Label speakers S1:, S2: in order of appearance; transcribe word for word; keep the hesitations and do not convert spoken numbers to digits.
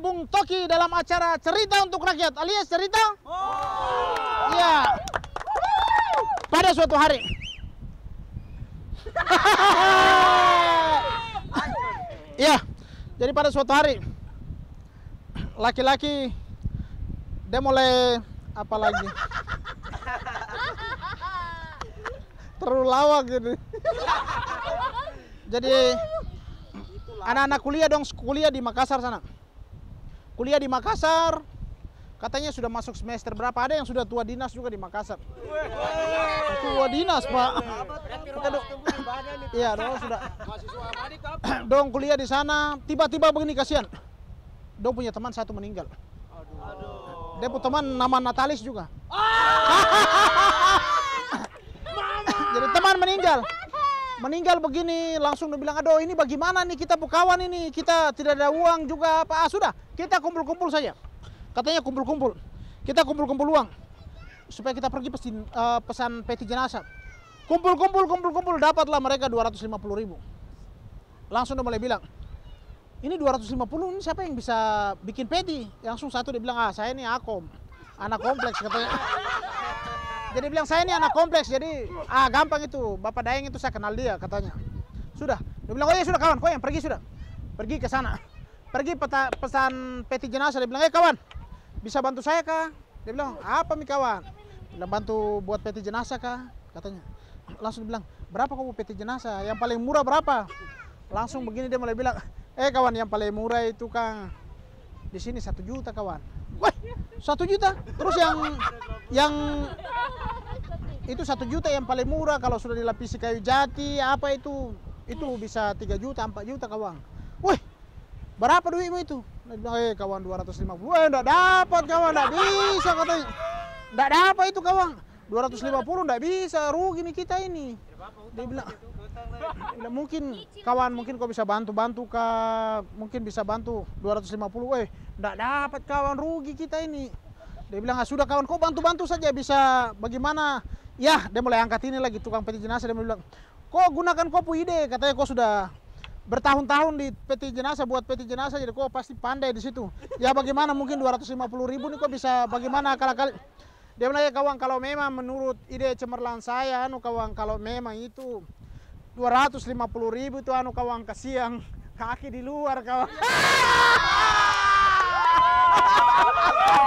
S1: mendukung Toki dalam acara Cerita untuk Rakyat alias cerita. Iya. Pada suatu hari. Iya. Jadi pada suatu hari laki-laki dia mulai apa lagi? Terlalu lawak gitu. Jadi anak-anak kuliah dong, kuliah di Makassar sana. Kuliah di Makassar, katanya sudah masuk semester berapa? Ada yang sudah tua dinas juga di Makassar. Tua dinas, Pak. Kita dong, iya dong sudah. Dong kuliah di sana, tiba-tiba begini kasihan. Dong punya teman satu meninggal. Dia punya teman nama Natalis juga. Jadi teman meninggal. Meninggal begini, langsung dia bilang, aduh ini bagaimana nih kita bukawan ini, kita tidak ada uang juga apa, ah, sudah, kita kumpul-kumpul saja. Katanya kumpul-kumpul, kita kumpul-kumpul uang, supaya kita pergi pesin, uh, pesan peti jenazah. Kumpul-kumpul, kumpul-kumpul, dapatlah mereka dua ratus lima puluh ribu. Langsung dia mulai bilang, ini dua ratus lima puluh, ini siapa yang bisa bikin peti? Langsung satu dia bilang, ah saya ini Akom, anak kompleks katanya. Jadi bilang saya ini anak kompleks, jadi ah gampang itu, Bapak Daeng itu saya kenal dia katanya. Sudah, dia bilang oh ya sudah kawan, kau yang pergi sudah, pergi ke sana, pergi peta, pesan peti jenazah. Dia bilang eh kawan, bisa bantu saya kah? Dia bilang apa mi kawan? Dia bilang bantu buat peti jenazah kah? Katanya. Langsung dia bilang berapa kau peti jenazah? Yang paling murah berapa? Langsung begini dia mulai bilang, eh kawan yang paling murah itu Kang, di sini satu juta kawan. Wah, satu juta. Terus yang yang itu satu juta yang paling murah, kalau sudah dilapisi kayu jati apa itu itu bisa tiga juta, empat juta kawan. Wih, berapa duitmu itu? Eh kawan dua ratus lima puluh. Eh enggak dapat kawan, enggak bisa katanya. Enggak dapat itu kawan. dua ratus lima puluh enggak bisa, rugi nih kita ini. Dia bilang, bilang mungkin kawan mungkin kau bisa bantu-bantu kah? Mungkin bisa bantu dua ratus lima puluh. Eh, enggak dapat kawan, rugi kita ini. Dia bilang, ah, sudah kawan, kau bantu-bantu saja bisa bagaimana? Ya, dia mulai angkat ini lagi tukang peti jenazah. Dia bilang, kau gunakan kau punya ide, katanya kau sudah bertahun-tahun di peti jenazah, buat peti jenazah, jadi kau pasti pandai di situ. Ya bagaimana mungkin dua ratus lima puluh ribu nih kau bisa bagaimana akal-akal. Dia bilang, ya kawan, kalau memang menurut ide cemerlang saya, anu kawan, kalau memang itu dua ratus lima puluh ribu itu anu kawan, kasih yang kaki di luar kawan.